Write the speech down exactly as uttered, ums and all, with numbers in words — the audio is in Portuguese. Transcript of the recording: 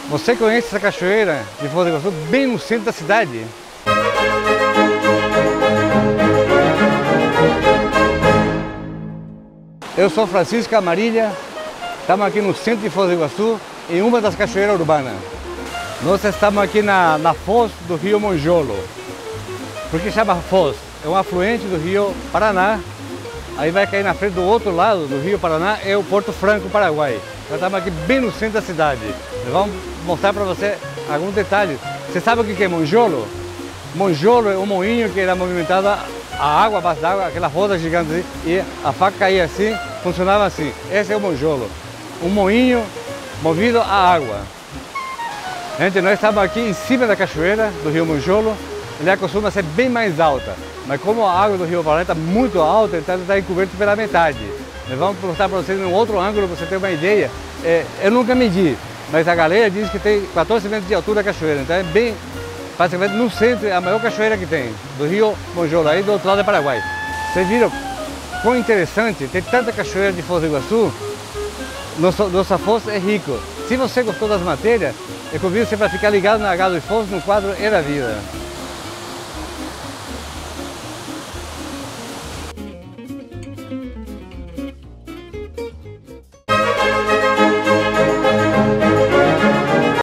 Você conhece essa cachoeira de Foz do Iguaçu, bem no centro da cidade? Eu sou Francisco Amarilha, estamos aqui no centro de Foz do Iguaçu, em uma das cachoeiras urbanas. Nós estamos aqui na, na foz do rio Monjolo. Por que chama foz? É um afluente do rio Paraná. Aí vai cair na frente do outro lado do rio Paraná, é o Porto Franco, Paraguai. Nós estamos aqui bem no centro da cidade. Nós vamos mostrar para você alguns detalhes. Você sabe o que é Monjolo? Monjolo é um moinho que era movimentado a água, abaixo d'água, aquela roda gigante assim, e a faca caía assim, funcionava assim. Esse é o Monjolo. Um moinho movido a água. Gente, nós estamos aqui em cima da cachoeira do rio Monjolo. Ele costuma ser bem mais alta, mas como a água do rio Paraná está muito alta, então ele está encoberto pela metade. Nós vamos mostrar para vocês em um outro ângulo, para você ter uma ideia. É, eu nunca medi, mas a galera diz que tem quatorze metros de altura a cachoeira, então é bem, praticamente no centro, é a maior cachoeira que tem, do rio Monjolo, aí do outro lado é Paraguai. Vocês viram quão interessante, tem tanta cachoeira de Foz do Iguaçu, nossa, nossa foz é rico. Se você gostou das matérias, eu convido você para ficar ligado na Galo e Foz no quadro Era Vida.